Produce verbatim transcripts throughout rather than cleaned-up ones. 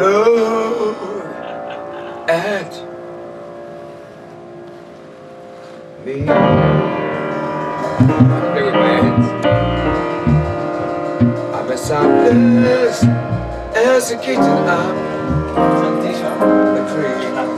look at me. Play with my hands. I'm as soundless as a kitten up a tree.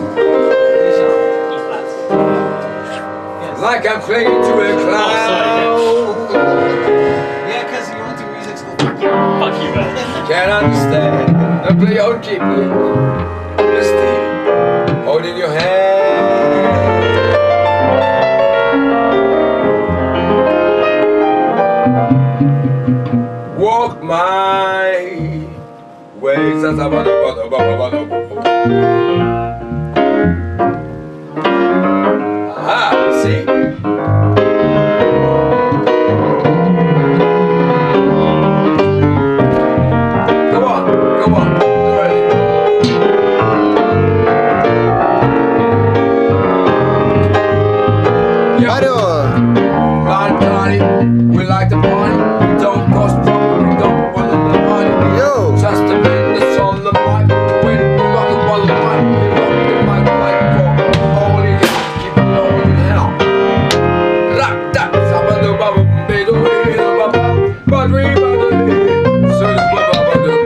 Like I'm clinging to a cloud. Yeah, because you want to music school. Fuck you, man. Can't understand. I play on keyboard. Misty, holding your hand. Walk my ways. That's about ah, see. We like to party, we don't cost trouble, we don't want to party. Yo! Just a minute on the mic, when we rock the ball of mic, we rock the mic like for only hell, keep it low in hell. Rock that, sabado baba, bedo, bedo, baba, badri, badri, solo baba, badri.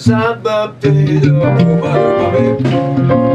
samba, pero,